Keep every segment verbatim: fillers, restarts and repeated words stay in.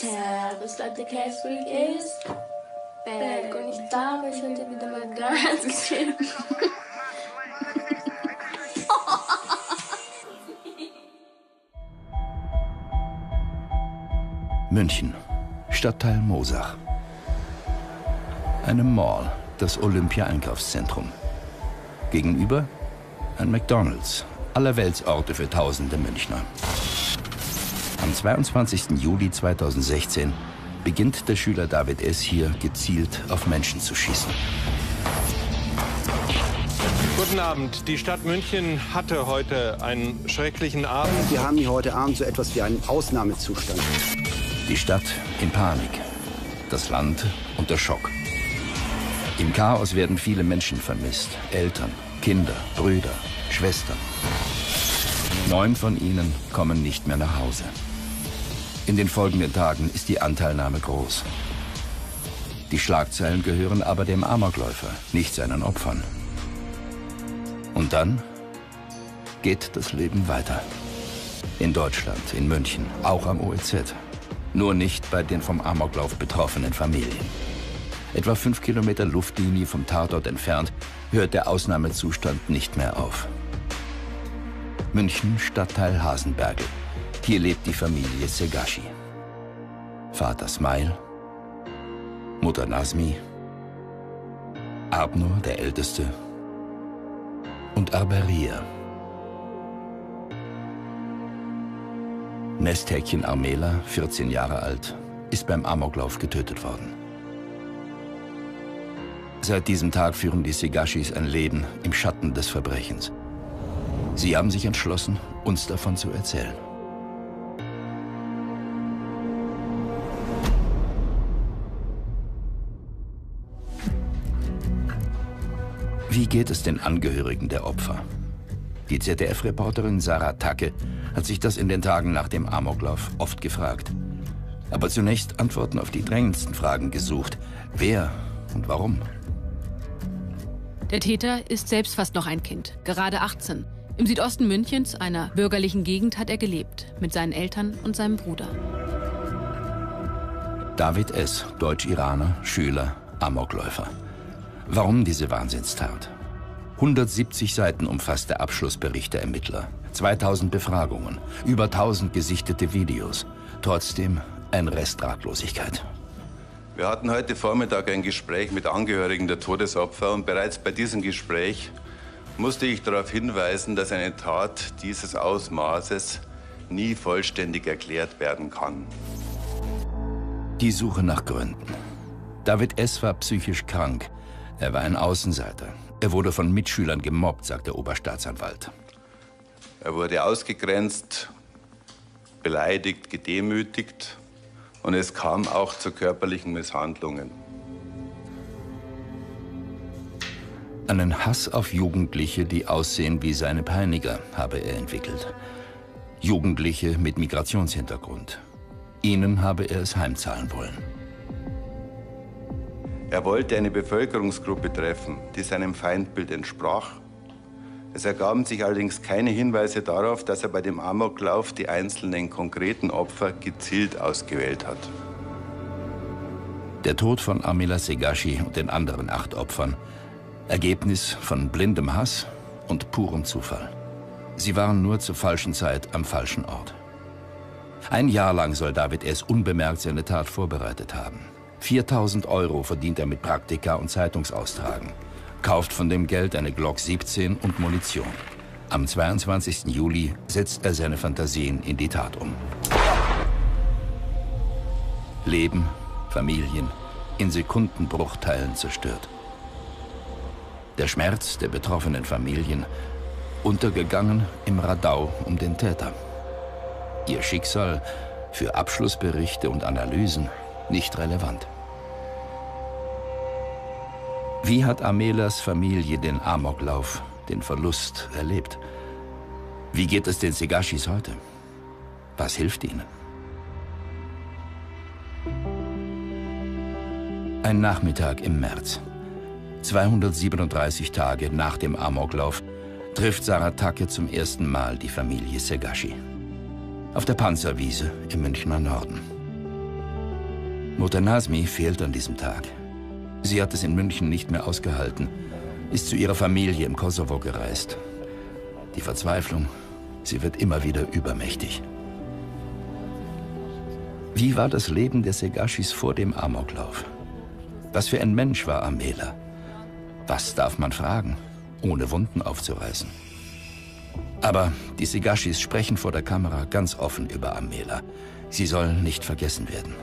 sad, it's like the cast week is back. Und ich darf, ich hätte wieder mal ganz geschrieben. München, Stadtteil Moosach. Eine Mall, das Olympia-Einkaufszentrum. Gegenüber ein McDonald's, allerweltsorte für tausende Münchner. Am zweiundzwanzigsten Juli zweitausendsechzehn beginnt der Schüler David S. hier gezielt auf Menschen zu schießen. Guten Abend. Die Stadt München hatte heute einen schrecklichen Abend. Wir haben hier heute Abend so etwas wie einen Ausnahmezustand. Die Stadt in Panik, das Land unter Schock. Im Chaos werden viele Menschen vermisst. Eltern, Kinder, Brüder, Schwestern. Neun von ihnen kommen nicht mehr nach Hause. In den folgenden Tagen ist die Anteilnahme groß. Die Schlagzeilen gehören aber dem Amokläufer, nicht seinen Opfern. Und dann geht das Leben weiter. In Deutschland, in München, auch am O E Z. Nur nicht bei den vom Amoklauf betroffenen Familien. Etwa fünf Kilometer Luftlinie vom Tatort entfernt hört der Ausnahmezustand nicht mehr auf. München, Stadtteil Hasenbergl. Hier lebt die Familie Segashi. Vater Smail, Mutter Nazmi, Abnur, der Älteste, und Arberia. Nesthäkchen Armela, vierzehn Jahre alt, ist beim Amoklauf getötet worden. Seit diesem Tag führen die Segashis ein Leben im Schatten des Verbrechens. Sie haben sich entschlossen, uns davon zu erzählen. Wie geht es den Angehörigen der Opfer? Die Z D F-Reporterin Sarah Tacke hat sich das in den Tagen nach dem Amoklauf oft gefragt. Aber zunächst Antworten auf die drängendsten Fragen gesucht. Wer und warum? Der Täter ist selbst fast noch ein Kind, gerade achtzehn. Im Südosten Münchens, einer bürgerlichen Gegend, hat er gelebt, mit seinen Eltern und seinem Bruder. David S., Deutsch-Iraner, Schüler, Amokläufer. Warum diese Wahnsinnstat? hundertsiebzig Seiten umfasst der Abschlussbericht der Ermittler. zweitausend Befragungen, über tausend gesichtete Videos. Trotzdem ein Rest Ratlosigkeit. Wir hatten heute Vormittag ein Gespräch mit Angehörigen der Todesopfer und bereits bei diesem Gespräch musste ich darauf hinweisen, dass eine Tat dieses Ausmaßes nie vollständig erklärt werden kann. Die Suche nach Gründen. David S. war psychisch krank. Er war ein Außenseiter. Er wurde von Mitschülern gemobbt, sagt der Oberstaatsanwalt. Er wurde ausgegrenzt, beleidigt, gedemütigt und es kam auch zu körperlichen Misshandlungen. Einen Hass auf Jugendliche, die aussehen wie seine Peiniger, habe er entwickelt. Jugendliche mit Migrationshintergrund. Ihnen habe er es heimzahlen wollen. Er wollte eine Bevölkerungsgruppe treffen, die seinem Feindbild entsprach. Es ergaben sich allerdings keine Hinweise darauf, dass er bei dem Amoklauf die einzelnen konkreten Opfer gezielt ausgewählt hat. Der Tod von Armela Segashi und den anderen acht Opfern, Ergebnis von blindem Hass und purem Zufall. Sie waren nur zur falschen Zeit am falschen Ort. Ein Jahr lang soll David S. unbemerkt seine Tat vorbereitet haben. viertausend Euro verdient er mit Praktika und Zeitungsaustragen. Kauft von dem Geld eine Glock siebzehn und Munition. Am zweiundzwanzigsten Juli setzt er seine Fantasien in die Tat um. Leben, Familien, in Sekundenbruchteilen zerstört. Der Schmerz der betroffenen Familien untergegangen im Radau um den Täter. Ihr Schicksal für Abschlussberichte und Analysen nicht relevant. Wie hat Armelas Familie den Amoklauf, den Verlust erlebt? Wie geht es den Segashis heute? Was hilft ihnen? Ein Nachmittag im März. zweihundertsiebenunddreißig Tage nach dem Amoklauf trifft Sarah Tacke zum ersten Mal die Familie Segashi. Auf der Panzerwiese im Münchner Norden. Mutter Nazmi fehlt an diesem Tag. Sie hat es in München nicht mehr ausgehalten, ist zu ihrer Familie im Kosovo gereist. Die Verzweiflung, sie wird immer wieder übermächtig. Wie war das Leben der Segashis vor dem Amoklauf? Was für ein Mensch war Amela? Was darf man fragen, ohne Wunden aufzureißen? Aber die Segashis sprechen vor der Kamera ganz offen über Amela. Sie soll nicht vergessen werden.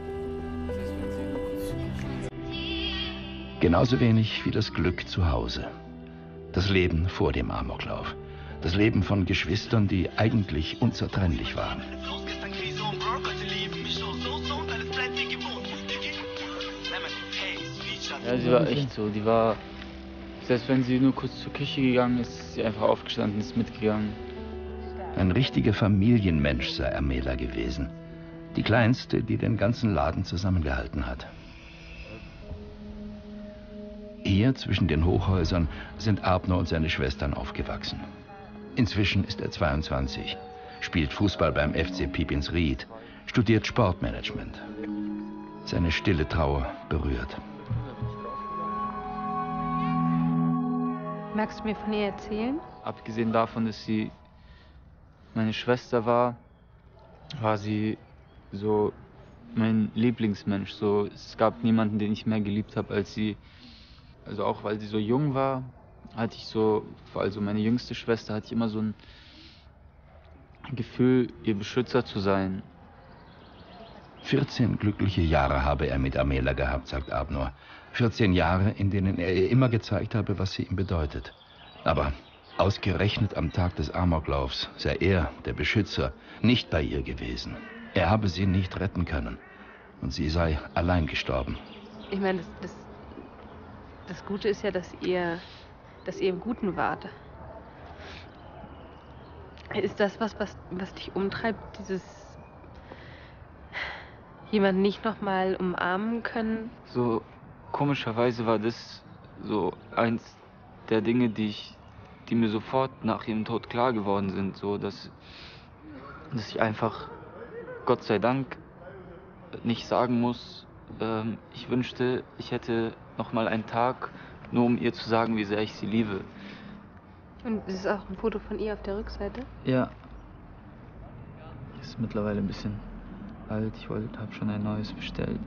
Genauso wenig wie das Glück zu Hause. Das Leben vor dem Amoklauf. Das Leben von Geschwistern, die eigentlich unzertrennlich waren. Ja, sie war echt so. Die war, selbst wenn sie nur kurz zur Küche gegangen ist, ist sie einfach aufgestanden, ist mitgegangen. Ein richtiger Familienmensch sei Amela gewesen. Die Kleinste, die den ganzen Laden zusammengehalten hat. Hier zwischen den Hochhäusern sind Abner und seine Schwestern aufgewachsen. Inzwischen ist er zweiundzwanzig, spielt Fußball beim F C Pipinsried, studiert Sportmanagement. Seine stille Trauer berührt. Magst du mir von ihr erzählen? Abgesehen davon, dass sie meine Schwester war, war sie so mein Lieblingsmensch. So, es gab niemanden, den ich mehr geliebt habe als sie. Also auch weil sie so jung war, hatte ich so, also meine jüngste Schwester, hatte ich immer so ein Gefühl, ihr Beschützer zu sein. vierzehn glückliche Jahre habe er mit Amela gehabt, sagt Abner. vierzehn Jahre, in denen er ihr immer gezeigt habe, was sie ihm bedeutet. Aber ausgerechnet am Tag des Amoklaufs sei er, der Beschützer, nicht bei ihr gewesen. Er habe sie nicht retten können. Und sie sei allein gestorben. Ich meine, das, das, das Gute ist ja, dass ihr, dass ihr im Guten wart. Ist das was, was, was dich umtreibt, dieses jemanden nicht noch mal umarmen können? So komischerweise war das so eins der Dinge, die ich, die mir sofort nach ihrem Tod klar geworden sind, so dass, dass ich einfach, Gott sei Dank, nicht sagen muss, ähm, ich wünschte, ich hätte noch mal einen Tag, nur um ihr zu sagen, wie sehr ich sie liebe. Und das ist auch ein Foto von ihr auf der Rückseite? Ja. Ist mittlerweile ein bisschen alt. Ich wollte, habe schon ein neues bestellt.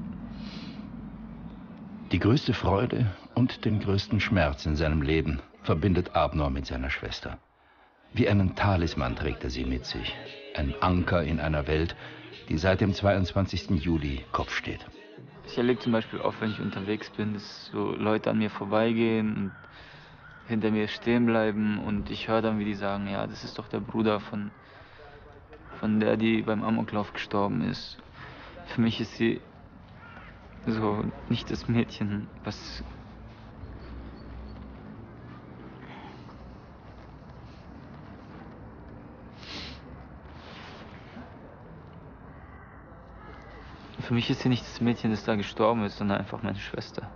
Die größte Freude und den größten Schmerz in seinem Leben verbindet Abner mit seiner Schwester. Wie einen Talisman trägt er sie mit sich. Ein Anker in einer Welt, die seit dem zweiundzwanzigsten Juli Kopf steht. Ich erlebe zum Beispiel oft, wenn ich unterwegs bin, dass so Leute an mir vorbeigehen und hinter mir stehen bleiben und ich höre dann, wie die sagen, ja, das ist doch der Bruder von, von der, die beim Amoklauf gestorben ist. Für mich ist sie so nicht das Mädchen, was Für mich ist sie nicht das Mädchen, das da gestorben ist, sondern einfach meine Schwester.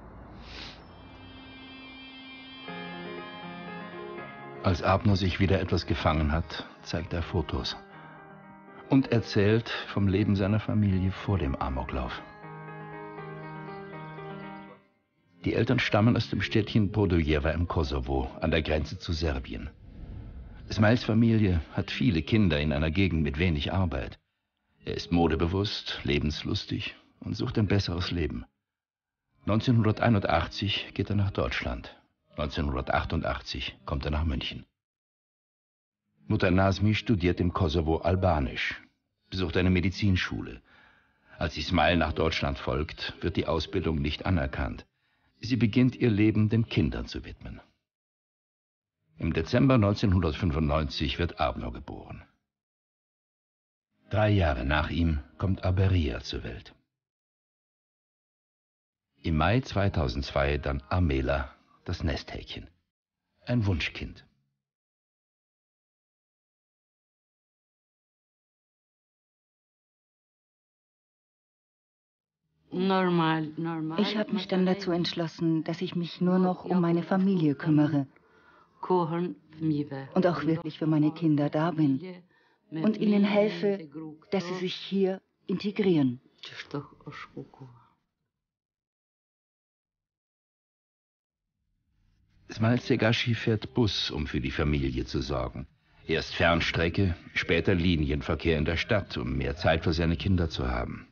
Als Abner sich wieder etwas gefangen hat, zeigt er Fotos und erzählt vom Leben seiner Familie vor dem Amoklauf. Die Eltern stammen aus dem Städtchen Podujewa im Kosovo, an der Grenze zu Serbien. Smails Familie hat viele Kinder in einer Gegend mit wenig Arbeit. Er ist modebewusst, lebenslustig und sucht ein besseres Leben. neunzehnhunderteinundachtzig geht er nach Deutschland. neunzehnhundertachtundachtzig kommt er nach München. Mutter Nazmi studiert im Kosovo Albanisch, besucht eine Medizinschule. Als Ismail nach Deutschland folgt, wird die Ausbildung nicht anerkannt. Sie beginnt ihr Leben den Kindern zu widmen. Im Dezember neunzehnhundertfünfundneunzig wird Abner geboren. Drei Jahre nach ihm kommt Aberia zur Welt. Im Mai zweitausendzwei dann Amela, das Nesthäkchen. Ein Wunschkind. Ich habe mich dann dazu entschlossen, dass ich mich nur noch um meine Familie kümmere und auch wirklich für meine Kinder da bin und ihnen helfe, dass sie sich hier integrieren. Ismail Segashi fährt Bus, um für die Familie zu sorgen. Erst Fernstrecke, später Linienverkehr in der Stadt, um mehr Zeit für seine Kinder zu haben.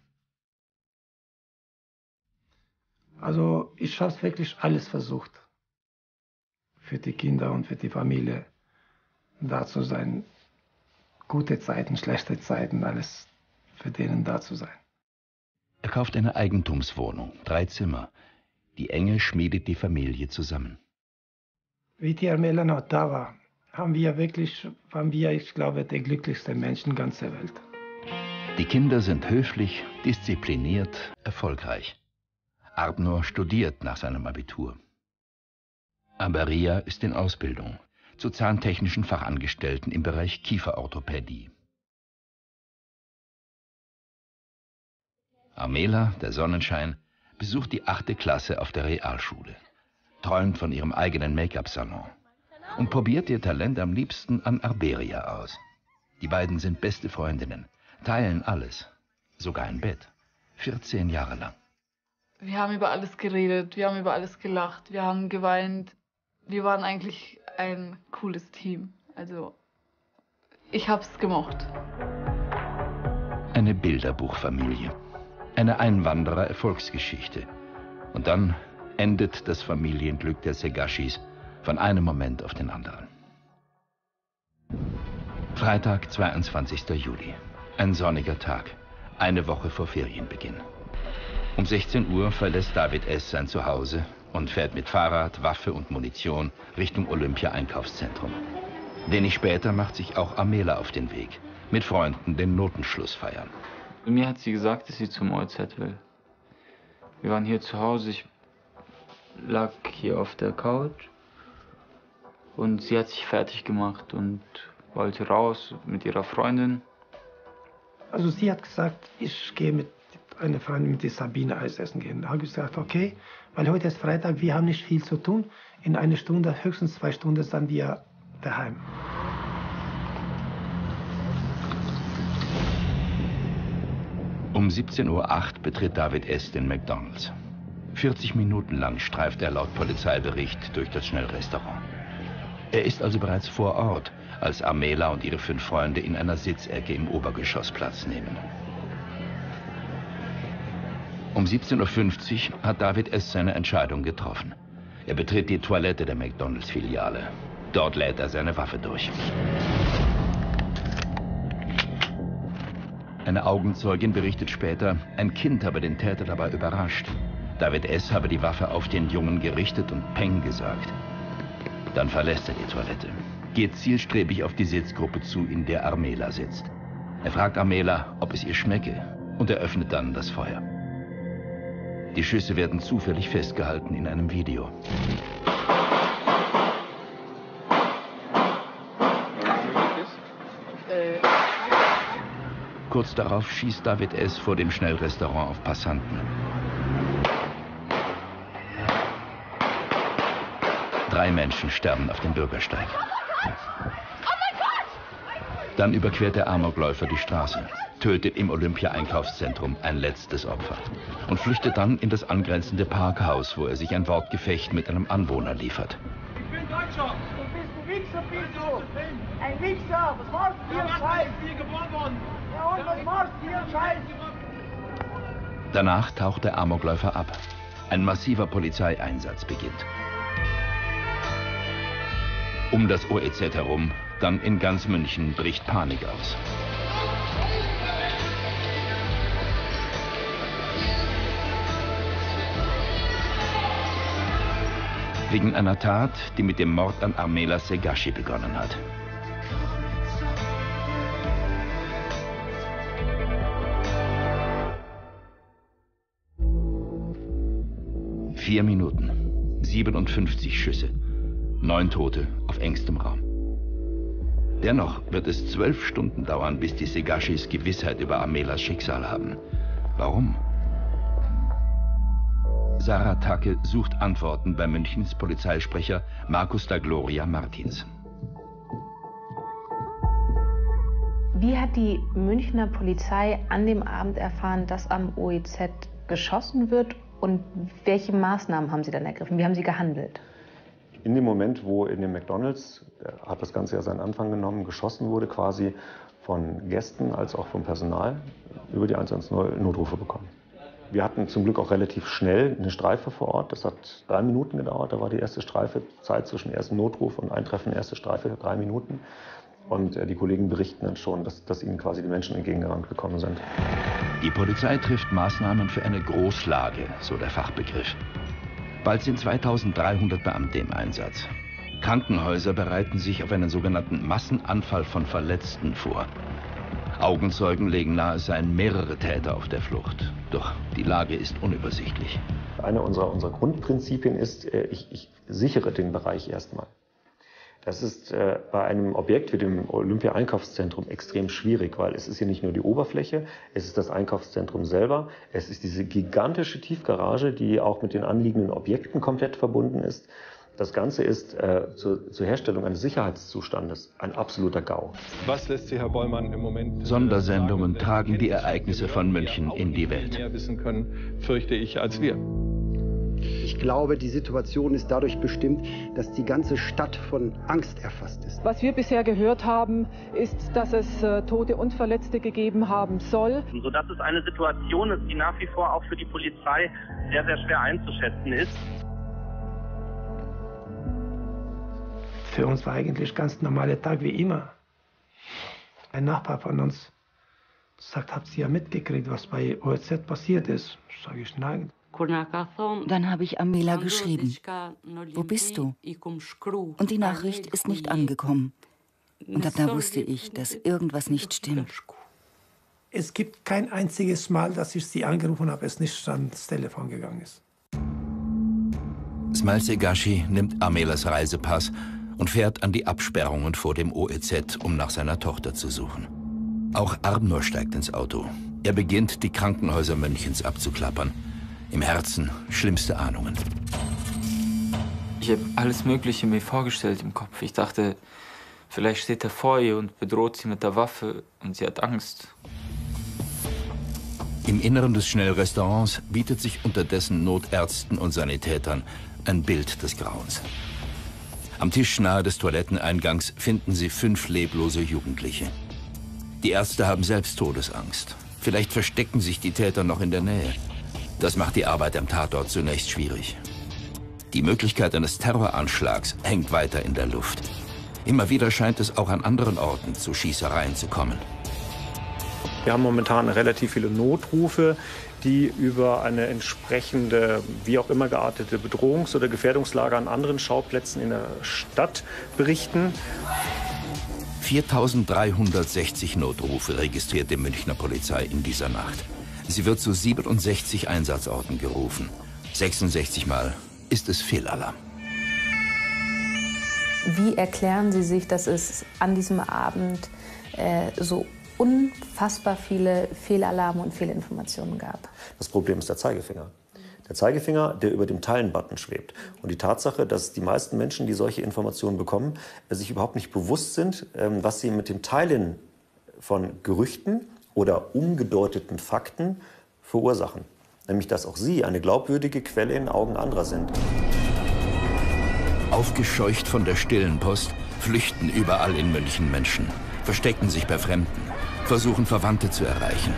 Also ich habe wirklich alles versucht, für die Kinder und für die Familie da zu sein. Gute Zeiten, schlechte Zeiten, alles für denen da zu sein. Er kauft eine Eigentumswohnung, drei Zimmer. Die Enge schmiedet die Familie zusammen. Wie die Armela noch da war, haben wir wirklich, waren wir, ich glaube, die glücklichsten Menschen ganzer Welt. Die Kinder sind höflich, diszipliniert, erfolgreich. Arnur studiert nach seinem Abitur. Aber Ria ist in Ausbildung, zur zahntechnischen Fachangestellten im Bereich Kieferorthopädie. Amela, der Sonnenschein, besucht die achte Klasse auf der Realschule, träumt von ihrem eigenen Make-up-Salon und probiert ihr Talent am liebsten an Arberia aus. Die beiden sind beste Freundinnen, teilen alles, sogar ein Bett, vierzehn Jahre lang. Wir haben über alles geredet, wir haben über alles gelacht, wir haben geweint. Wir waren eigentlich ein cooles Team. Also, ich hab's gemocht. Eine Bilderbuchfamilie, eine Einwanderer-Erfolgsgeschichte. Und dann endet das Familienglück der Segashis von einem Moment auf den anderen. Freitag, zweiundzwanzigster Juli. Ein sonniger Tag, eine Woche vor Ferienbeginn. Um sechzehn Uhr verlässt David S. sein Zuhause und fährt mit Fahrrad, Waffe und Munition Richtung Olympia-Einkaufszentrum. Wenig später macht sich auch Amela auf den Weg, mit Freunden den Notenschluss feiern. Mir hat sie gesagt, dass sie zum O E Z will. Wir waren hier zu Hause, ich lag hier auf der Couch und sie hat sich fertig gemacht und wollte raus mit ihrer Freundin. Also sie hat gesagt, ich gehe mit einer Freundin, mit der Sabine, Eis essen gehen. Da habe ich gesagt, okay, weil heute ist Freitag, wir haben nicht viel zu tun. In einer Stunde, höchstens zwei Stunden, sind wir daheim. Um siebzehn Uhr acht betritt David S. den McDonald's. vierzig Minuten lang streift er laut Polizeibericht durch das Schnellrestaurant. Er ist also bereits vor Ort, als Amela und ihre fünf Freunde in einer Sitzecke im Obergeschoss Platz nehmen. Um siebzehn Uhr fünfzig hat David S. seine Entscheidung getroffen. Er betritt die Toilette der McDonald's-Filiale. Dort lädt er seine Waffe durch. Eine Augenzeugin berichtet später, ein Kind habe den Täter dabei überrascht. David S. habe die Waffe auf den Jungen gerichtet und Peng gesagt. Dann verlässt er die Toilette, geht zielstrebig auf die Sitzgruppe zu, in der Amela sitzt. Er fragt Amela, ob es ihr schmecke, und eröffnet dann das Feuer. Die Schüsse werden zufällig festgehalten in einem Video. Kurz darauf schießt David S. vor dem Schnellrestaurant auf Passanten. Drei Menschen sterben auf dem Bürgersteig. Dann überquert der Amokläufer die Straße, tötet im Olympia-Einkaufszentrum ein letztes Opfer und flüchtet dann in das angrenzende Parkhaus, wo er sich ein Wortgefecht mit einem Anwohner liefert. Ich bin Deutscher. Du bist ein Wichser, bist du. Ein Wichser. Was machst du hier, Scheiß? Hier geboren worden. Ja, und was machst du hier, Scheiß? Danach taucht der Amokläufer ab. Ein massiver Polizeieinsatz beginnt. Um das O E Z herum, dann in ganz München, bricht Panik aus. Wegen einer Tat, die mit dem Mord an Amela Segashi begonnen hat. Vier Minuten, siebenundfünfzig Schüsse, neun Tote auf engstem Raum. Dennoch wird es zwölf Stunden dauern, bis die Segashis Gewissheit über Amelas Schicksal haben. Warum? Sarah Tacke sucht Antworten bei Münchens Polizeisprecher Markus da Gloria Martins. Wie hat die Münchner Polizei an dem Abend erfahren, dass am O E Z geschossen wird, und welche Maßnahmen haben Sie dann ergriffen? Wie haben Sie gehandelt? In dem Moment, wo in dem McDonald's, hat das Ganze ja seinen Anfang genommen, geschossen wurde, quasi von Gästen als auch vom Personal, über die eins eins null Notrufe bekommen. Wir hatten zum Glück auch relativ schnell eine Streife vor Ort. Das hat drei Minuten gedauert. Da war die erste Streife, Zeit zwischen ersten Notruf und Eintreffen erste Streife, drei Minuten. Und die Kollegen berichten dann schon, dass, dass ihnen quasi die Menschen entgegengerannt gekommen sind. Die Polizei trifft Maßnahmen für eine Großlage, so der Fachbegriff. Bald sind zweitausenddreihundert Beamte im Einsatz. Krankenhäuser bereiten sich auf einen sogenannten Massenanfall von Verletzten vor. Augenzeugen legen nahe, es seien mehrere Täter auf der Flucht. Doch die Lage ist unübersichtlich. Eine unserer, unserer Grundprinzipien ist, ich, ich sichere den Bereich erstmal. Das ist äh, bei einem Objekt wie dem Olympia-Einkaufszentrum extrem schwierig, weil es ist hier nicht nur die Oberfläche, es ist das Einkaufszentrum selber, es ist diese gigantische Tiefgarage, die auch mit den anliegenden Objekten komplett verbunden ist. Das Ganze ist äh, zur, zur Herstellung eines Sicherheitszustandes ein absoluter GAU. Was lässt Sie, Herr Bollmann, im Moment... Sondersendungen tragen die Ereignisse von München in die Welt. Mehr wissen können, fürchte ich, als wir. Ich glaube, die Situation ist dadurch bestimmt, dass die ganze Stadt von Angst erfasst ist. Was wir bisher gehört haben, ist, dass es äh, Tote und Verletzte gegeben haben soll. Sodass es eine Situation ist, die nach wie vor auch für die Polizei sehr, sehr schwer einzuschätzen ist. Für uns war eigentlich ganz normaler Tag wie immer. Ein Nachbar von uns sagt, habt ihr ja mitgekriegt, was bei O E Z passiert ist? Sag ich, nein. Dann habe ich Amela geschrieben, wo bist du? Und die Nachricht ist nicht angekommen. Und ab da wusste ich, dass irgendwas nicht stimmt. Es gibt kein einziges Mal, dass ich sie angerufen habe, es nicht ans Telefon gegangen ist. Smail Segashi nimmt Amelas Reisepass und fährt an die Absperrungen vor dem O E Z, um nach seiner Tochter zu suchen. Auch Arnur steigt ins Auto. Er beginnt, die Krankenhäuser Münchens abzuklappern. Im Herzen schlimmste Ahnungen. Ich habe alles Mögliche mir vorgestellt im Kopf. Ich dachte, vielleicht steht er vor ihr und bedroht sie mit der Waffe und sie hat Angst. Im Inneren des Schnellrestaurants bietet sich unterdessen Notärzten und Sanitätern ein Bild des Grauens. Am Tisch nahe des Toiletteneingangs finden sie fünf leblose Jugendliche. Die Ärzte haben selbst Todesangst. Vielleicht verstecken sich die Täter noch in der Nähe. Das macht die Arbeit am Tatort zunächst schwierig. Die Möglichkeit eines Terroranschlags hängt weiter in der Luft. Immer wieder scheint es auch an anderen Orten zu Schießereien zu kommen. Wir haben momentan relativ viele Notrufe, die über eine entsprechende, wie auch immer geartete Bedrohungs- oder Gefährdungslage an anderen Schauplätzen in der Stadt berichten. viertausenddreihundertsechzig Notrufe registriert die Münchner Polizei in dieser Nacht. Sie wird zu siebenundsechzig Einsatzorten gerufen. sechsundsechzig Mal ist es Fehlalarm. Wie erklären Sie sich, dass es an diesem Abend äh, so unfassbar viele Fehlalarme und Fehlinformationen gab? Das Problem ist der Zeigefinger. Der Zeigefinger, der über dem Teilen-Button schwebt. Und die Tatsache, dass die meisten Menschen, die solche Informationen bekommen, sich überhaupt nicht bewusst sind, was sie mit dem Teilen von Gerüchten oder umgedeuteten Fakten verursachen. Nämlich, dass auch sie eine glaubwürdige Quelle in den Augen anderer sind. Aufgescheucht von der stillen Post flüchten überall in München Menschen, verstecken sich bei Fremden, versuchen Verwandte zu erreichen.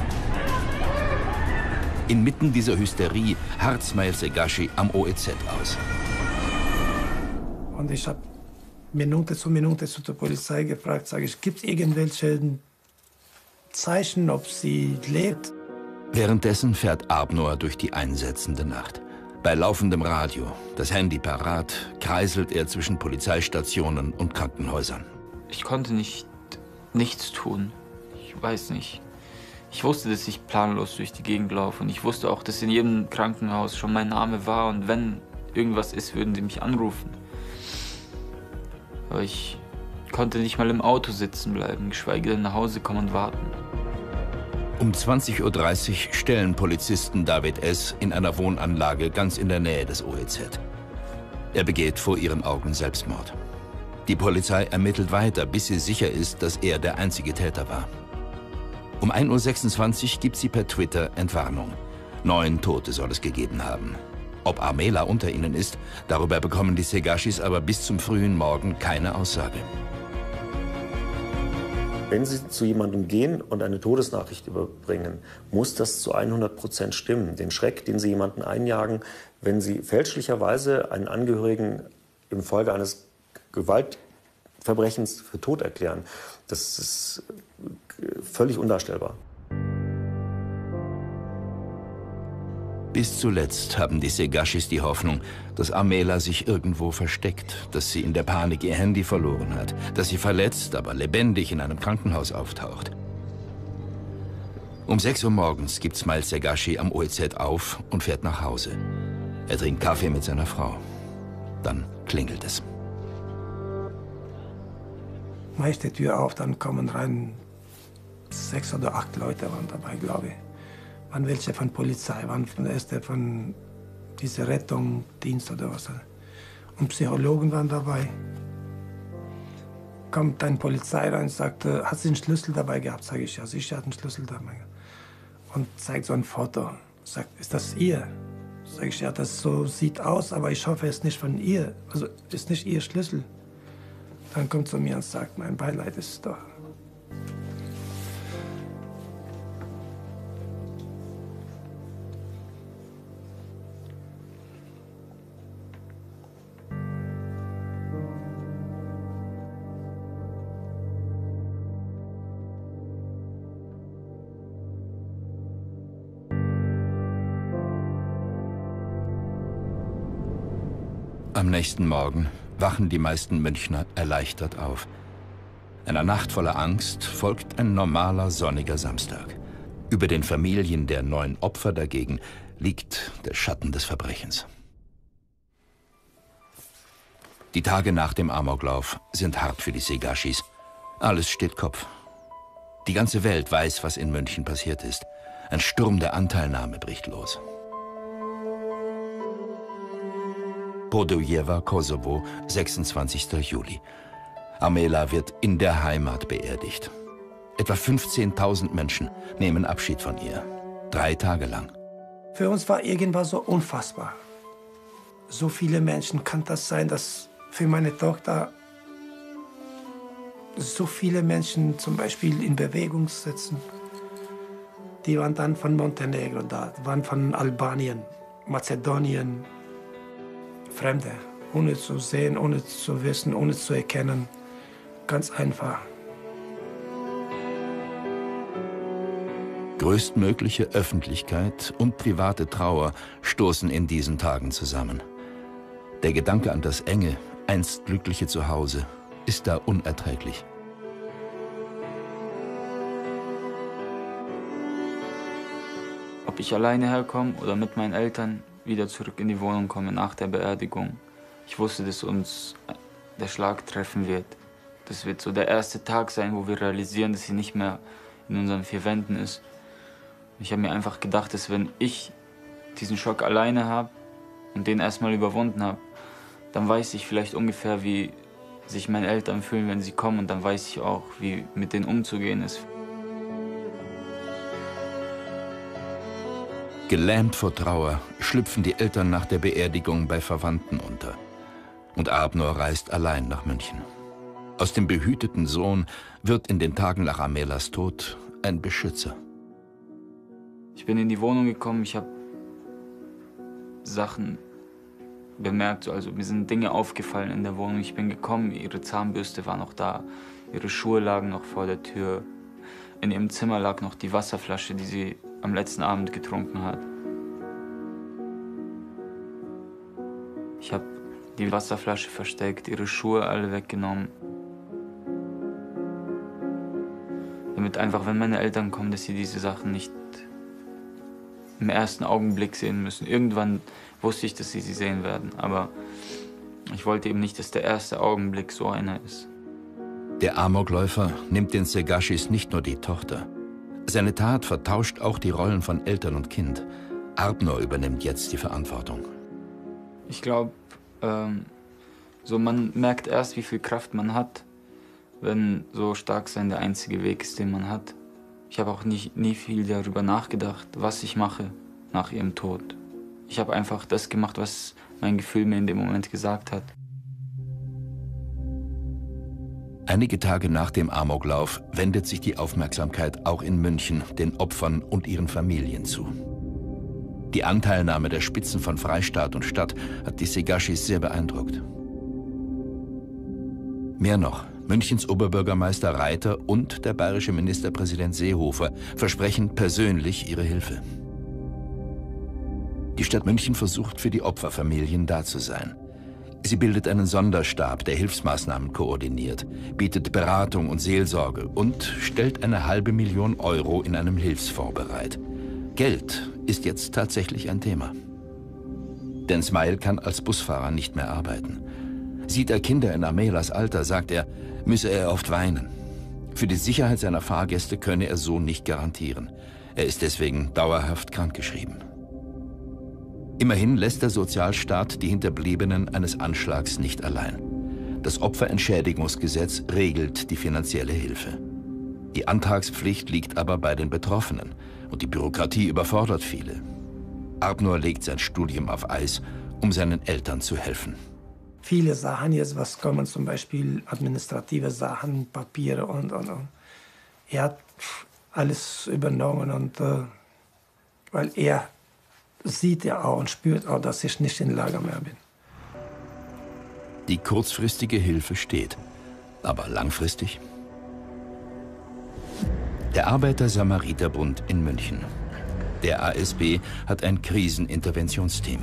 Inmitten dieser Hysterie harrt Smail Segashi am O E Z aus. Und ich habe Minute zu Minute zu der Polizei gefragt, sage ich, gibt es irgendwelche Zeichen, ob sie lebt? Währenddessen fährt Arnur durch die einsetzende Nacht. Bei laufendem Radio, das Handy parat, kreiselt er zwischen Polizeistationen und Krankenhäusern. Ich konnte nicht nichts tun. Ich weiß nicht. Ich wusste, dass ich planlos durch die Gegend laufe und ich wusste auch, dass in jedem Krankenhaus schon mein Name war und wenn irgendwas ist, würden sie mich anrufen. Aber ich konnte nicht mal im Auto sitzen bleiben, geschweige denn nach Hause kommen und warten. Um zwanzig Uhr dreißig stellen Polizisten David S. in einer Wohnanlage ganz in der Nähe des O E Z. Er begeht vor ihren Augen Selbstmord. Die Polizei ermittelt weiter, bis sie sicher ist, dass er der einzige Täter war. Um ein Uhr sechsundzwanzig gibt sie per Twitter Entwarnung. Neun Tote soll es gegeben haben. Ob Amela unter ihnen ist, darüber bekommen die Segashis aber bis zum frühen Morgen keine Aussage. Wenn Sie zu jemandem gehen und eine Todesnachricht überbringen, muss das zu hundert Prozent stimmen. Den Schreck, den Sie jemanden einjagen, wenn Sie fälschlicherweise einen Angehörigen infolge eines Gewaltverbrechens für tot erklären, das ist völlig undarstellbar. Bis zuletzt haben die Segashis die Hoffnung, dass Amela sich irgendwo versteckt, dass sie in der Panik ihr Handy verloren hat, dass sie verletzt, aber lebendig in einem Krankenhaus auftaucht. Um sechs Uhr morgens gibt Smail Segashi am O E Z auf und fährt nach Hause. Er trinkt Kaffee mit seiner Frau. Dann klingelt es. Mach ich die Tür auf, dann kommen rein sechs oder acht Leute waren dabei, glaube ich. Waren welche von Polizei, waren von der erste von dieser Rettungsdienst oder was. Und Psychologen waren dabei. Kommt ein Polizei rein und sagt, hat sie einen Schlüssel dabei gehabt? Sage ich, ja, sicher hat einen Schlüssel dabei. Und zeigt so ein Foto. Sagt, ist das ihr? Sage ich, ja, das so sieht aus, aber ich hoffe, es ist nicht von ihr. Also ist nicht ihr Schlüssel. Dann kommt zu mir und sagt, mein Beileid ist doch. Am nächsten Morgen wachen die meisten Münchner erleichtert auf. Einer Nacht voller Angst folgt ein normaler, sonniger Samstag. Über den Familien der neun Opfer dagegen liegt der Schatten des Verbrechens. Die Tage nach dem Amoklauf sind hart für die Segashis. Alles steht Kopf. Die ganze Welt weiß, was in München passiert ist. Ein Sturm der Anteilnahme bricht los. Podujewa, Kosovo, sechsundzwanzigster Juli. Amela wird in der Heimat beerdigt. Etwa fünfzehntausend Menschen nehmen Abschied von ihr. Drei Tage lang. Für uns war irgendwas so unfassbar. So viele Menschen kann das sein, dass für meine Tochter so viele Menschen zum Beispiel in Bewegung setzen. Die waren dann von Montenegro da, die waren von Albanien, Mazedonien. Fremde, ohne zu sehen, ohne zu wissen, ohne zu erkennen. Ganz einfach. Größtmögliche Öffentlichkeit und private Trauer stoßen in diesen Tagen zusammen. Der Gedanke an das enge, einst glückliche Zuhause ist da unerträglich. Ob ich alleine herkomme oder mit meinen Eltern wieder zurück in die Wohnung komme nach der Beerdigung. Ich wusste, dass uns der Schlag treffen wird. Das wird so der erste Tag sein, wo wir realisieren, dass sie nicht mehr in unseren vier Wänden ist. Ich habe mir einfach gedacht, dass wenn ich diesen Schock alleine habe und den erstmal überwunden habe, dann weiß ich vielleicht ungefähr, wie sich meine Eltern fühlen, wenn sie kommen, und dann weiß ich auch, wie mit denen umzugehen ist. Gelähmt vor Trauer schlüpfen die Eltern nach der Beerdigung bei Verwandten unter. Und Arpnor reist allein nach München. Aus dem behüteten Sohn wird in den Tagen nach Amelas Tod ein Beschützer. Ich bin in die Wohnung gekommen, ich habe Sachen bemerkt, also mir sind Dinge aufgefallen in der Wohnung. Ich bin gekommen, ihre Zahnbürste war noch da, ihre Schuhe lagen noch vor der Tür. In ihrem Zimmer lag noch die Wasserflasche, die sie am letzten Abend getrunken hat. Ich habe die Wasserflasche versteckt, ihre Schuhe alle weggenommen. Damit einfach, wenn meine Eltern kommen, dass sie diese Sachen nicht im ersten Augenblick sehen müssen. Irgendwann wusste ich, dass sie sie sehen werden, aber ich wollte eben nicht, dass der erste Augenblick so einer ist. Der Amokläufer nimmt den Segashis nicht nur die Tochter. Seine Tat vertauscht auch die Rollen von Eltern und Kind. Arpnor übernimmt jetzt die Verantwortung. Ich glaube, ähm, so man merkt erst, wie viel Kraft man hat, wenn so stark sein der einzige Weg ist, den man hat. Ich habe auch nicht, nie viel darüber nachgedacht, was ich mache nach ihrem Tod. ich habe einfach das gemacht, was mein Gefühl mir in dem Moment gesagt hat. Einige Tage nach dem Amoklauf wendet sich die Aufmerksamkeit auch in München den Opfern und ihren Familien zu. Die Anteilnahme der Spitzen von Freistaat und Stadt hat die Segashis sehr beeindruckt. Mehr noch, Münchens Oberbürgermeister Reiter und der bayerische Ministerpräsident Seehofer versprechen persönlich ihre Hilfe. Die Stadt München versucht, für die Opferfamilien da zu sein. Sie bildet einen Sonderstab, der Hilfsmaßnahmen koordiniert, bietet Beratung und Seelsorge und stellt eine halbe Million Euro in einem Hilfsfonds bereit. Geld ist jetzt tatsächlich ein Thema. Denn Smail kann als Busfahrer nicht mehr arbeiten. Sieht er Kinder in Amelas Alter, sagt er, müsse er oft weinen. Für die Sicherheit seiner Fahrgäste könne er so nicht garantieren. Er ist deswegen dauerhaft krankgeschrieben. Immerhin lässt der Sozialstaat die Hinterbliebenen eines Anschlags nicht allein. Das Opferentschädigungsgesetz regelt die finanzielle Hilfe. Die Antragspflicht liegt aber bei den Betroffenen und die Bürokratie überfordert viele. Arpnor legt sein Studium auf Eis, um seinen Eltern zu helfen. Viele Sachen jetzt, was kommen, zum Beispiel administrative Sachen, Papiere und, und, und. Er hat alles übernommen und äh, weil er sieht ja auch und spürt auch, dass ich nicht in der Lage mehr bin. Die kurzfristige Hilfe steht, aber langfristig? Der Arbeiter-Samariter-Bund in München. Der A S B hat ein Kriseninterventionsteam.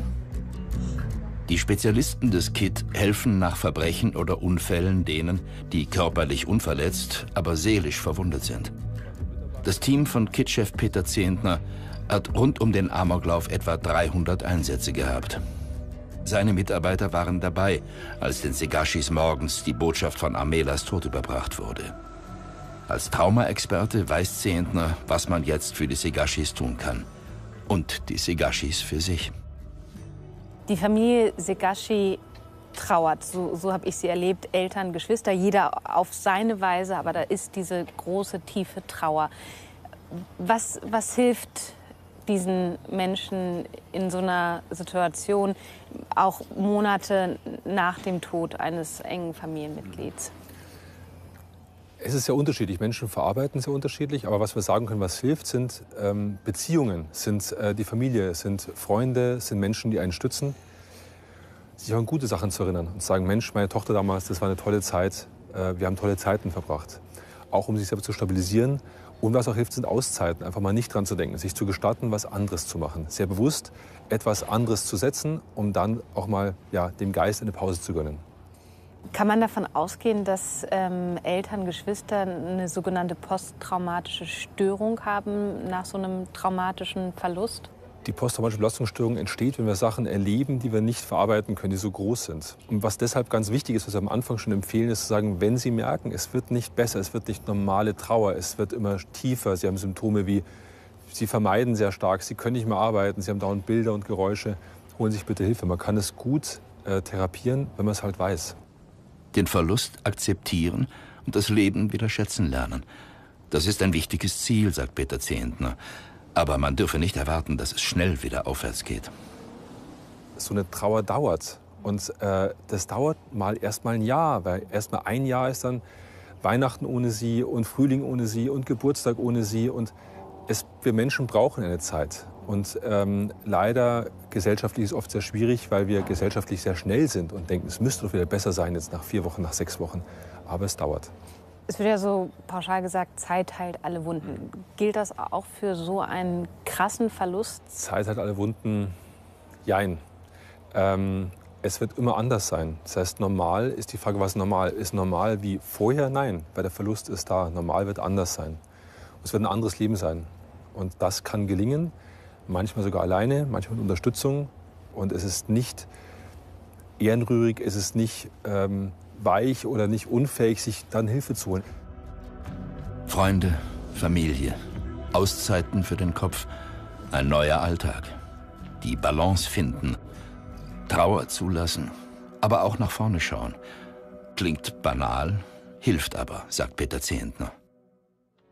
Die Spezialisten des K I T helfen nach Verbrechen oder Unfällen denen, die körperlich unverletzt, aber seelisch verwundet sind. Das Team von K I T-Chef Peter Zehntner hat rund um den Amoklauf etwa dreihundert Einsätze gehabt. Seine Mitarbeiter waren dabei, als den Segashis morgens die Botschaft von Amelas Tod überbracht wurde. Als Traumaexperte weiß Zehntner, was man jetzt für die Segashis tun kann. Und die Segashis für sich. Die Familie Segashi trauert, so, so habe ich sie erlebt, Eltern, Geschwister, jeder auf seine Weise, aber da ist diese große, tiefe Trauer. Was, was hilft diesen Menschen in so einer Situation, auch Monate nach dem Tod eines engen Familienmitglieds? Es ist sehr unterschiedlich. Menschen verarbeiten sehr unterschiedlich. Aber was wir sagen können, was hilft, sind ähm, Beziehungen, sind äh, die Familie, sind Freunde, sind Menschen, die einen stützen. Sich auch an gute Sachen zu erinnern und zu sagen, Mensch, meine Tochter damals, das war eine tolle Zeit. Äh, wir haben tolle Zeiten verbracht. Auch um sich selber zu stabilisieren. Und was auch hilft, sind Auszeiten. Einfach mal nicht dran zu denken, sich zu gestatten, was anderes zu machen. Sehr bewusst etwas anderes zu setzen, um dann auch mal ja, dem Geist eine Pause zu gönnen. Kann man davon ausgehen, dass ähm, Eltern, Geschwister eine sogenannte posttraumatische Störung haben nach so einem traumatischen Verlust? Die posttraumatische Belastungsstörung entsteht, wenn wir Sachen erleben, die wir nicht verarbeiten können, die so groß sind. Und was deshalb ganz wichtig ist, was wir am Anfang schon empfehlen, ist zu sagen, wenn Sie merken, es wird nicht besser, es wird nicht normale Trauer, es wird immer tiefer, Sie haben Symptome wie, Sie vermeiden sehr stark, Sie können nicht mehr arbeiten, Sie haben dauernd Bilder und Geräusche, holen Sie sich bitte Hilfe. Man kann es gut äh, therapieren, wenn man es halt weiß. Den Verlust akzeptieren und das Leben wieder schätzen lernen. Das ist ein wichtiges Ziel, sagt Peter Zehntner. Aber man dürfe nicht erwarten, dass es schnell wieder aufwärts geht. So eine Trauer dauert. Und äh, das dauert mal erst mal ein Jahr. Weil erst mal ein Jahr ist dann Weihnachten ohne sie und Frühling ohne sie und Geburtstag ohne sie. Und es, wir Menschen brauchen eine Zeit. Und ähm, leider gesellschaftlich ist es oft sehr schwierig, weil wir gesellschaftlich sehr schnell sind und denken, es müsste doch wieder besser sein jetzt nach vier Wochen, nach sechs Wochen. Aber es dauert. Es wird ja so pauschal gesagt, Zeit heilt alle Wunden. Gilt das auch für so einen krassen Verlust? Zeit heilt alle Wunden, jein. Ähm, es wird immer anders sein. Das heißt, normal ist die Frage, was normal? Ist normal wie vorher? Nein, weil der Verlust ist da. Normal wird anders sein. Und es wird ein anderes Leben sein. Und das kann gelingen, manchmal sogar alleine, manchmal mit Unterstützung. Und es ist nicht ehrenrührig, es ist nicht ähm, weich oder nicht unfähig, sich dann Hilfe zu holen. Freunde, Familie, Auszeiten für den Kopf, ein neuer Alltag. Die Balance finden, Trauer zulassen, aber auch nach vorne schauen. Klingt banal, hilft aber, sagt Peter Zehntner.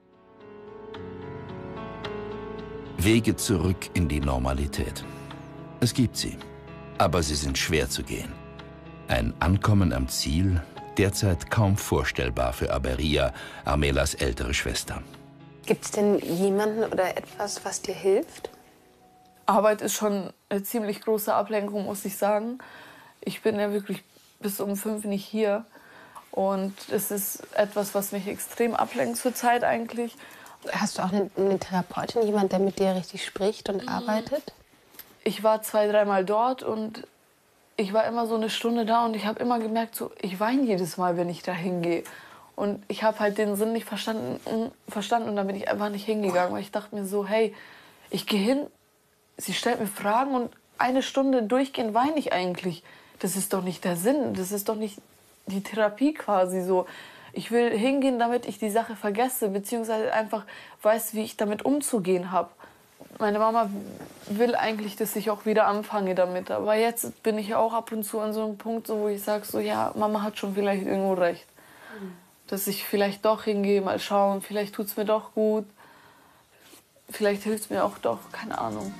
Wege zurück in die Normalität. Es gibt sie, aber sie sind schwer zu gehen. Ein Ankommen am Ziel, derzeit kaum vorstellbar für Aberia, Armelas ältere Schwester. Gibt es denn jemanden oder etwas, was dir hilft? Arbeit ist schon eine ziemlich große Ablenkung, muss ich sagen. Ich bin ja wirklich bis um fünf nicht hier. Und es ist etwas, was mich extrem ablenkt zurzeit eigentlich. Hast du auch eine, eine Therapeutin, jemand, der mit dir richtig spricht und mhm. arbeitet? Ich war zwei, dreimal dort und ich war immer so eine Stunde da und ich habe immer gemerkt, so, ich weine jedes Mal, wenn ich da hingehe. Und ich habe halt den Sinn nicht verstanden, verstanden und dann bin ich einfach nicht hingegangen, weil ich dachte mir so, hey, ich gehe hin, sie stellt mir Fragen und eine Stunde durchgehend weine ich eigentlich. Das ist doch nicht der Sinn, das ist doch nicht die Therapie quasi so. Ich will hingehen, damit ich die Sache vergesse, beziehungsweise einfach weiß, wie ich damit umzugehen habe. Meine Mama will eigentlich, dass ich auch wieder anfange damit. Aber jetzt bin ich auch ab und zu an so einem Punkt, so, wo ich sage, so, ja, Mama hat schon vielleicht irgendwo recht. Mhm. Dass ich vielleicht doch hingehe, mal schauen, vielleicht tut es mir doch gut. Vielleicht hilft es mir auch doch, keine Ahnung.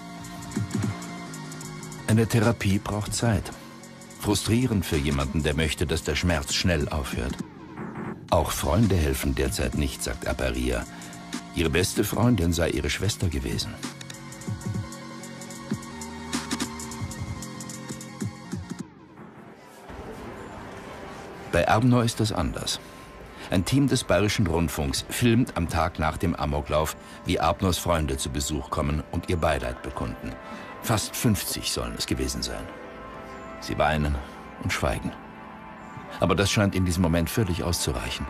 Eine Therapie braucht Zeit. Frustrierend für jemanden, der möchte, dass der Schmerz schnell aufhört. Auch Freunde helfen derzeit nicht, sagt Aberia. Ihre beste Freundin sei ihre Schwester gewesen. Bei Abnor ist das anders. Ein Team des Bayerischen Rundfunks filmt am Tag nach dem Amoklauf, wie Abnors Freunde zu Besuch kommen und ihr Beileid bekunden. Fast fünfzig sollen es gewesen sein. Sie weinen und schweigen. Aber das scheint in diesem Moment völlig auszureichen.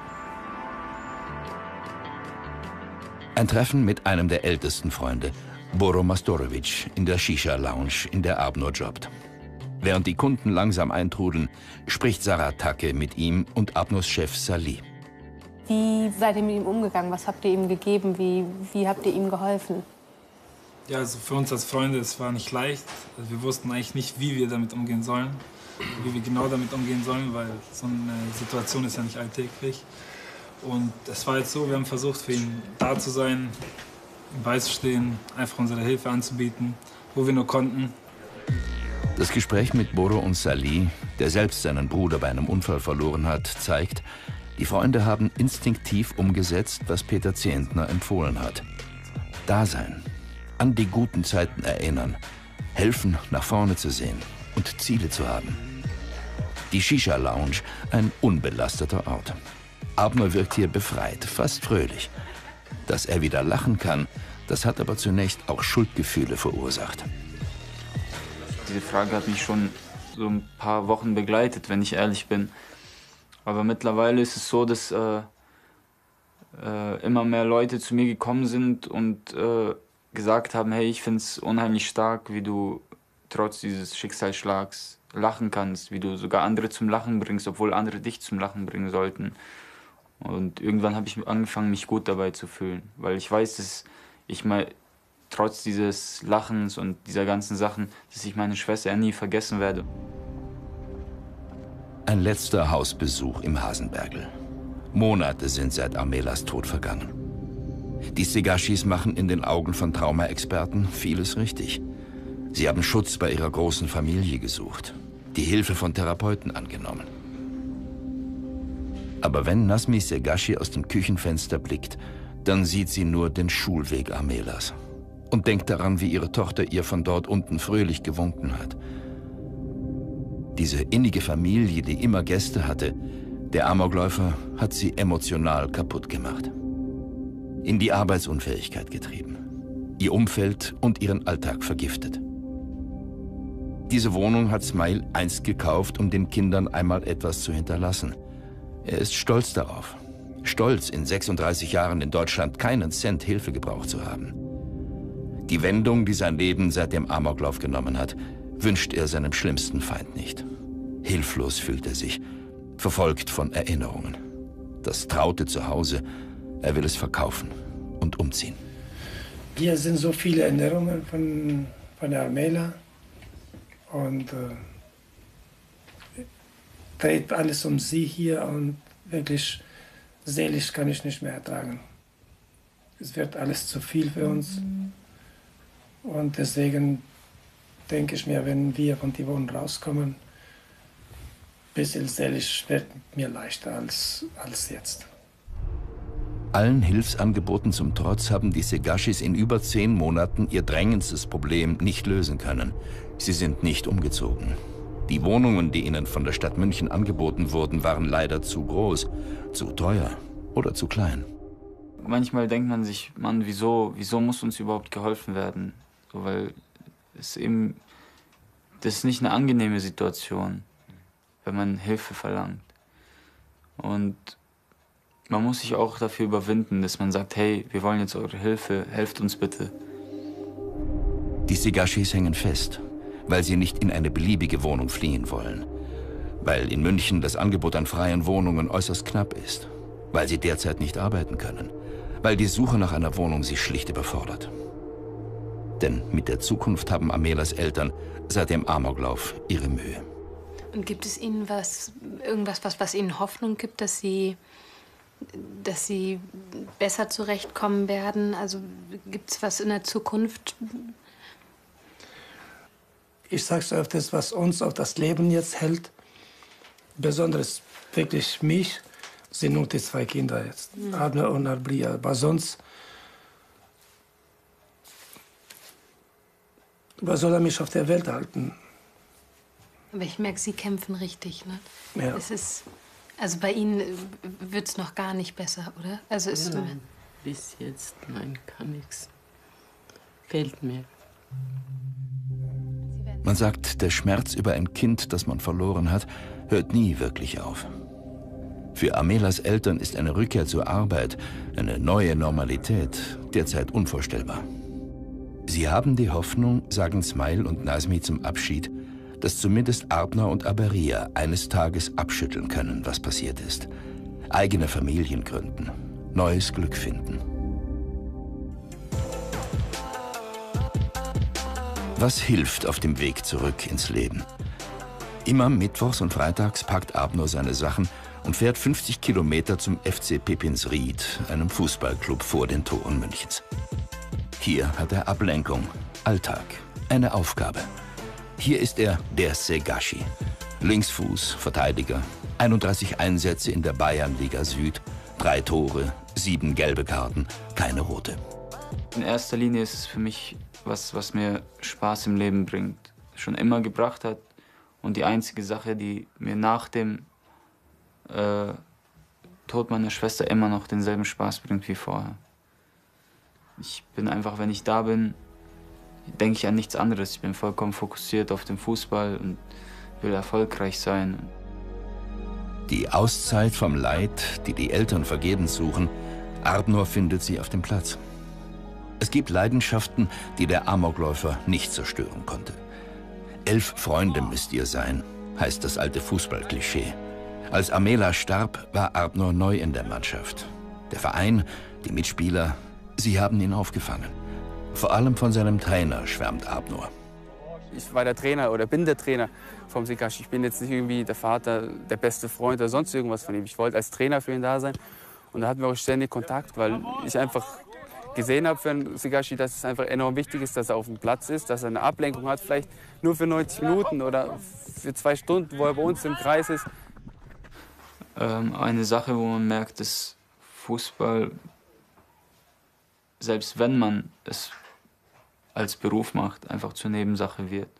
Ein Treffen mit einem der ältesten Freunde, Boro Mastorovic, in der Shisha-Lounge, in der Abnor jobbt. Während die Kunden langsam eintrudeln, spricht Sarah Tacke mit ihm und Abnors Chef Salih. Wie seid ihr mit ihm umgegangen? Was habt ihr ihm gegeben? Wie, wie habt ihr ihm geholfen? Ja, also für uns als Freunde, es war nicht leicht. Also wir wussten eigentlich nicht, wie wir damit umgehen sollen. Wie wir genau damit umgehen sollen, weil so eine Situation ist ja nicht alltäglich. Und es war jetzt so, wir haben versucht, für ihn da zu sein, ihm beizustehen, einfach unsere Hilfe anzubieten, wo wir nur konnten. Das Gespräch mit Boro und Salih, der selbst seinen Bruder bei einem Unfall verloren hat, zeigt, die Freunde haben instinktiv umgesetzt, was Peter Zehentner empfohlen hat. Dasein, an die guten Zeiten erinnern, helfen, nach vorne zu sehen und Ziele zu haben. Die Shisha-Lounge, ein unbelasteter Ort. Abnor wirkt hier befreit, fast fröhlich. Dass er wieder lachen kann, das hat aber zunächst auch Schuldgefühle verursacht. Diese Frage hat mich schon so ein paar Wochen begleitet, wenn ich ehrlich bin. Aber mittlerweile ist es so, dass äh, äh, immer mehr Leute zu mir gekommen sind und äh, gesagt haben, hey, ich finde es unheimlich stark, wie du trotz dieses Schicksalsschlags lachen kannst, wie du sogar andere zum Lachen bringst, obwohl andere dich zum Lachen bringen sollten. Und irgendwann habe ich angefangen, mich gut dabei zu fühlen, weil ich weiß, dass ich mal trotz dieses Lachens und dieser ganzen Sachen, dass ich meine Schwester nie vergessen werde. Ein letzter Hausbesuch im Hasenbergl. Monate sind seit Armelas Tod vergangen. Die Segashis machen in den Augen von Traumaexperten vieles richtig. Sie haben Schutz bei ihrer großen Familie gesucht, die Hilfe von Therapeuten angenommen. Aber wenn Nazmi Segashi aus dem Küchenfenster blickt, dann sieht sie nur den Schulweg Armelas und denkt daran, wie ihre Tochter ihr von dort unten fröhlich gewunken hat. Diese innige Familie, die immer Gäste hatte, der Amokläufer hat sie emotional kaputt gemacht. In die Arbeitsunfähigkeit getrieben, ihr Umfeld und ihren Alltag vergiftet. Diese Wohnung hat Smail einst gekauft, um den Kindern einmal etwas zu hinterlassen. Er ist stolz darauf. Stolz, in sechsunddreißig Jahren in Deutschland keinen Cent Hilfe gebraucht zu haben. Die Wendung, die sein Leben seit dem Amoklauf genommen hat, wünscht er seinem schlimmsten Feind nicht. Hilflos fühlt er sich, verfolgt von Erinnerungen. Das traute Zuhause, er will es verkaufen und umziehen. Hier sind so viele Erinnerungen von, von der Armela und äh, dreht alles um sie hier und wirklich seelisch kann ich nicht mehr ertragen. Es wird alles zu viel für uns und deswegen denke ich mir, wenn wir von die Wohnung rauskommen, ein bisschen seelisch wird mir leichter als, als jetzt. Allen Hilfsangeboten zum Trotz haben die Segashis in über zehn Monaten ihr drängendstes Problem nicht lösen können. Sie sind nicht umgezogen. Die Wohnungen, die ihnen von der Stadt München angeboten wurden, waren leider zu groß, zu teuer oder zu klein. Manchmal denkt man sich, Mann, wieso, wieso muss uns überhaupt geholfen werden? So, weil es eben, das ist nicht eine angenehme Situation, wenn man Hilfe verlangt. Und man muss sich auch dafür überwinden, dass man sagt, hey, wir wollen jetzt eure Hilfe, helft uns bitte. Die Segashis hängen fest, weil sie nicht in eine beliebige Wohnung fliehen wollen. Weil in München das Angebot an freien Wohnungen äußerst knapp ist. Weil sie derzeit nicht arbeiten können. Weil die Suche nach einer Wohnung sie schlicht überfordert. Denn mit der Zukunft haben Amelas Eltern seit dem Amoklauf ihre Mühe. Und gibt es Ihnen was, irgendwas, was, was Ihnen Hoffnung gibt, dass Sie, dass Sie besser zurechtkommen werden? Also gibt es was in der Zukunft? Ich sage so öfters, was uns auf das Leben jetzt hält, besonders wirklich mich, sind nur die zwei Kinder jetzt, mhm. Abner und Albria. Aber sonst, was soll er mich auf der Welt halten? Aber ich merke, Sie kämpfen richtig, ne? Ja. Es ist, also bei Ihnen wird es noch gar nicht besser, oder? Also es Nein, bis jetzt, nein, kann nichts. Fehlt mir. Man sagt, der Schmerz über ein Kind, das man verloren hat, hört nie wirklich auf. Für Amelas Eltern ist eine Rückkehr zur Arbeit, eine neue Normalität, derzeit unvorstellbar. Sie haben die Hoffnung, sagen Smail und Nazmi zum Abschied, dass zumindest Arbner und Aberia eines Tages abschütteln können, was passiert ist. Eigene Familien gründen, neues Glück finden. Was hilft auf dem Weg zurück ins Leben? Immer mittwochs und freitags packt Arbner seine Sachen und fährt fünfzig Kilometer zum F C Pipinsried, einem Fußballclub vor den Toren Münchens. Hier hat er Ablenkung, Alltag, eine Aufgabe. Hier ist er der Segashi. Linksfuß, Verteidiger, einunddreißig Einsätze in der Bayernliga Süd, drei Tore, sieben gelbe Karten, keine rote. In erster Linie ist es für mich was, was mir Spaß im Leben bringt, schon immer gebracht hat und die einzige Sache, die mir nach dem äh, Tod meiner Schwester immer noch denselben Spaß bringt wie vorher. Ich bin einfach, wenn ich da bin, denke ich an nichts anderes. Ich bin vollkommen fokussiert auf den Fußball und will erfolgreich sein. Die Auszeit vom Leid, die die Eltern vergebens suchen, Arbner findet sie auf dem Platz. Es gibt Leidenschaften, die der Amokläufer nicht zerstören konnte. Elf Freunde müsst ihr sein, heißt das alte Fußballklischee. Als Amela starb, war Arbner neu in der Mannschaft. Der Verein, die Mitspieler, sie haben ihn aufgefangen. Vor allem von seinem Trainer schwärmt Arbner. Ich war der Trainer oder bin der Trainer vom Segashi. Ich bin jetzt nicht irgendwie der Vater, der beste Freund oder sonst irgendwas von ihm. Ich wollte als Trainer für ihn da sein. Und da hatten wir auch ständig Kontakt, weil ich einfach gesehen habe für einen Segashi, dass es einfach enorm wichtig ist, dass er auf dem Platz ist, dass er eine Ablenkung hat, vielleicht nur für neunzig Minuten oder für zwei Stunden, wo er bei uns im Kreis ist. Ähm, eine Sache, wo man merkt, dass Fußball, selbst wenn man es als Beruf macht, einfach zur Nebensache wird.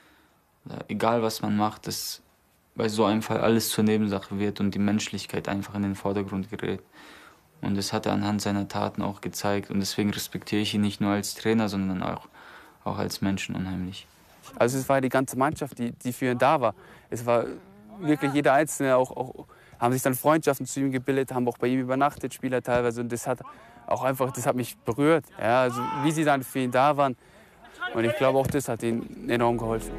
Egal was man macht, dass bei so einem Fall alles zur Nebensache wird und die Menschlichkeit einfach in den Vordergrund gerät. Und das hat er anhand seiner Taten auch gezeigt. Und deswegen respektiere ich ihn nicht nur als Trainer, sondern auch, auch als Menschen unheimlich. Also es war die ganze Mannschaft, die, die für ihn da war. Es war wirklich jeder Einzelne, auch, auch, haben sich dann Freundschaften zu ihm gebildet, haben auch bei ihm übernachtet, Spieler teilweise. Und das hat auch einfach, das hat mich berührt. Ja, also wie sie dann für ihn da waren. Und ich glaube, auch das hat ihnen enorm geholfen.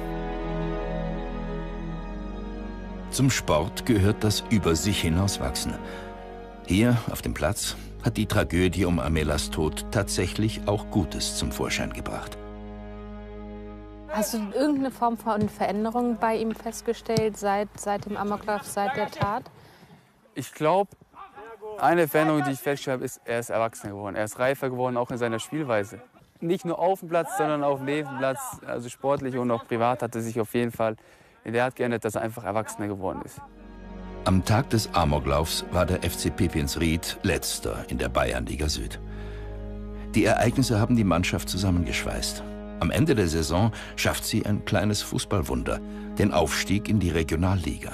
Zum Sport gehört das über sich hinauswachsen. Hier, auf dem Platz, hat die Tragödie um Amelas Tod tatsächlich auch Gutes zum Vorschein gebracht. Hast du irgendeine Form von Veränderung bei ihm festgestellt seit, seit dem Amoklauf, seit der Tat? Ich glaube, eine Veränderung, die ich festgestellt habe, ist, er ist erwachsener geworden. Er ist reifer geworden, auch in seiner Spielweise. nicht nur auf dem Platz, sondern auch neben dem Platz, also sportlich und auch privat, hat er sich auf jeden Fall in der Art geändert, dass er einfach erwachsener geworden ist. Am Tag des Amoklaufs war der F C Pipinsried Letzter in der Bayernliga Süd. Die Ereignisse haben die Mannschaft zusammengeschweißt. Am Ende der Saison schafft sie ein kleines Fußballwunder, den Aufstieg in die Regionalliga.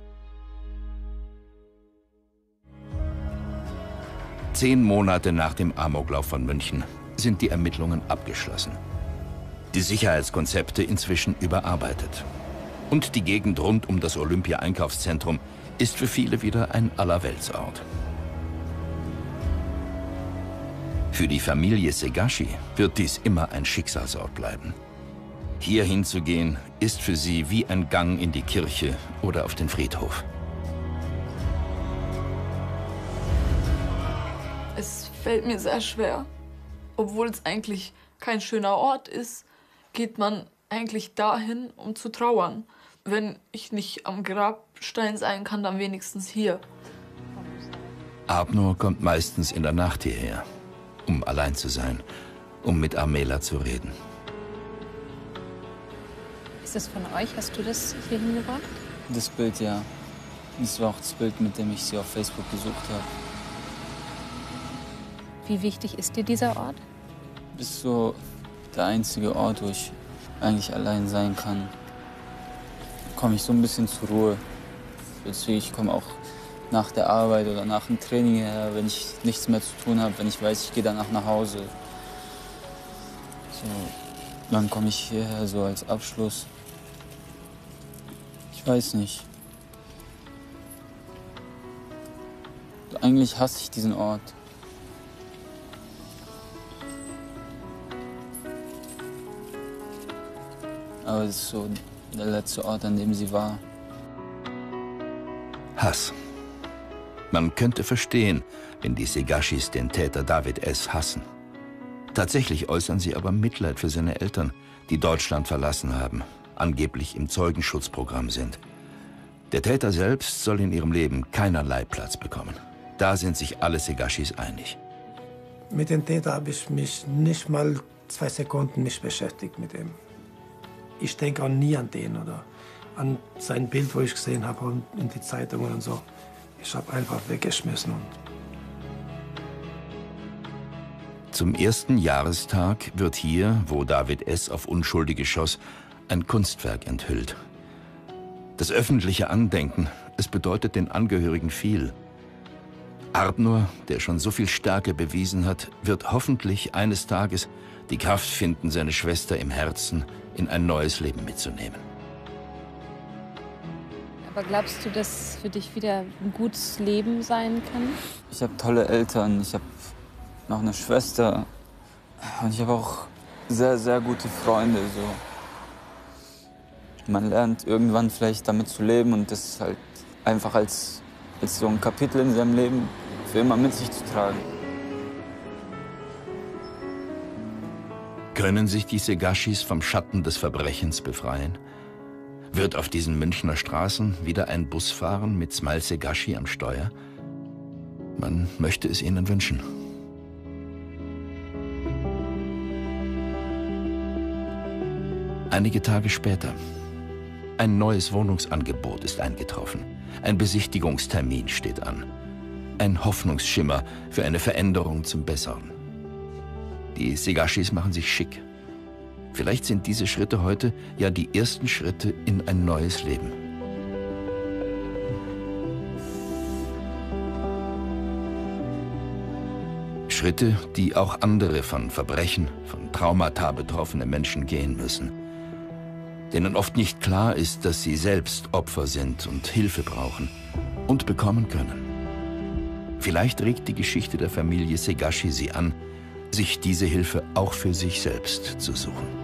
Zehn Monate nach dem Amoklauf von München sind die Ermittlungen abgeschlossen. Die Sicherheitskonzepte inzwischen überarbeitet. Und die Gegend rund um das Olympia-Einkaufszentrum ist für viele wieder ein Allerweltsort. Für die Familie Segashi wird dies immer ein Schicksalsort bleiben. Hier hinzugehen, ist für sie wie ein Gang in die Kirche oder auf den Friedhof. Es fällt mir sehr schwer. Obwohl es eigentlich kein schöner Ort ist, geht man eigentlich dahin, um zu trauern. Wenn ich nicht am Grabstein sein kann, dann wenigstens hier. Arpnur kommt meistens in der Nacht hierher, um allein zu sein, um mit Amela zu reden. Ist das von euch? Hast du das hier hingebracht? Das Bild, ja. Das war auch das Bild, mit dem ich sie auf Facebook gesucht habe. Wie wichtig ist dir dieser Ort? Das ist so der einzige Ort, wo ich eigentlich allein sein kann. Da komme ich so ein bisschen zur Ruhe. Deswegen, ich komme auch nach der Arbeit oder nach dem Training her, wenn ich nichts mehr zu tun habe, wenn ich weiß, ich gehe danach nach Hause. So, dann komme ich hierher so als Abschluss. Ich weiß nicht. Eigentlich hasse ich diesen Ort. Aber es ist so der letzte Ort, an dem sie war. Hass. Man könnte verstehen, wenn die Segashis den Täter David S. hassen. Tatsächlich äußern sie aber Mitleid für seine Eltern, die Deutschland verlassen haben, angeblich im Zeugenschutzprogramm sind. Der Täter selbst soll in ihrem Leben keinerlei Platz bekommen. Da sind sich alle Segashis einig. Mit dem Täter habe ich mich nicht mal zwei Sekunden nicht beschäftigt mit ihm. Ich denke auch nie an den oder an sein Bild, wo ich gesehen habe und in die Zeitungen und so. Ich habe einfach weggeschmissen. Zum ersten Jahrestag wird hier, wo David S. auf Unschuldige schoss, ein Kunstwerk enthüllt. Das öffentliche Andenken, es bedeutet den Angehörigen viel. Arpnur, der schon so viel Stärke bewiesen hat, wird hoffentlich eines Tages die Kraft finden, seine Schwester im Herzen in ein neues Leben mitzunehmen. Aber glaubst du, dass für dich wieder ein gutes Leben sein kann? Ich habe tolle Eltern, ich habe noch eine Schwester und ich habe auch sehr, sehr gute Freunde. So. Man lernt irgendwann vielleicht damit zu leben und das halt einfach als, als so ein Kapitel in seinem Leben für immer mit sich zu tragen. Können sich die Segashis vom Schatten des Verbrechens befreien? Wird auf diesen Münchner Straßen wieder ein Bus fahren mit Smile Segashi am Steuer? Man möchte es ihnen wünschen. Einige Tage später. Ein neues Wohnungsangebot ist eingetroffen. Ein Besichtigungstermin steht an. Ein Hoffnungsschimmer für eine Veränderung zum Besseren. Die Segashis machen sich schick. Vielleicht sind diese Schritte heute ja die ersten Schritte in ein neues Leben. Schritte, die auch andere von Verbrechen, von Traumata betroffene Menschen gehen müssen. Denen oft nicht klar ist, dass sie selbst Opfer sind und Hilfe brauchen und bekommen können. Vielleicht regt die Geschichte der Familie Segashi sie an, sich diese Hilfe auch für sich selbst zu suchen.